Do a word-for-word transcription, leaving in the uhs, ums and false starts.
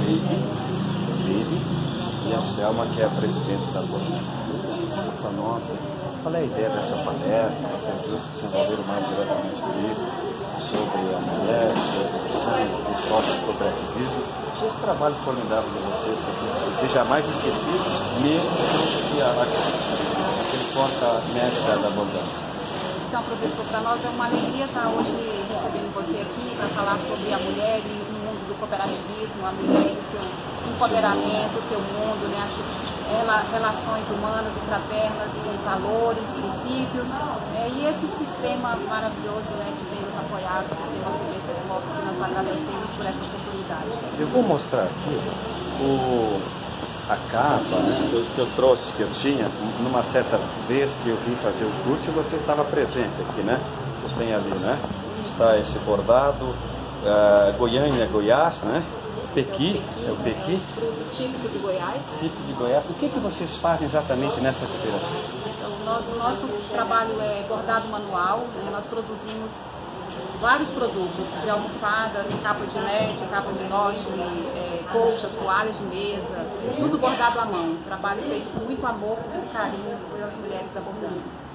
Vivi, Vivi e a Selma, que é a presidente da Bordão. Nossa, qual é a ideia dessa palestra? Vocês duas que se envolveram mais diretamente comigo sobre a mulher, sobre o sangue, o próprio cooperativismo. Esse trabalho formidável de vocês, que eu não esqueci, jamais esqueci, mesmo que a, aquele contra-médica da Bordão. Então, professor, para nós é uma alegria estar hoje recebendo você aqui para falar sobre a mulher e o mundo do cooperativismo, a mulher e o seu empoderamento, o seu mundo, né? Relações humanas e fraternas, e valores, princípios, é, e esse sistema maravilhoso, né, que tem nos apoiado, o sistema C B C S M O F, que nós agradecemos por essa oportunidade. Eu vou mostrar aqui o, a capa, né, que, eu, que eu trouxe, que eu tinha, numa certa vez que eu vim fazer o curso e você estava presente aqui, né? Vocês têm ali, né? Está esse bordado, uh, Goiânia, Goiás, né? Pequi, é o pequi, é fruto típico de Goiás. Típico de Goiás. O que, que vocês fazem exatamente nessa cooperativa? Então, nosso, nosso trabalho é bordado manual, né? Nós produzimos vários produtos, de almofada, capa de net, capa de note, é, colchas, toalhas de mesa, tudo bordado à mão. Trabalho feito com muito amor, com muito carinho pelas mulheres da Bordão.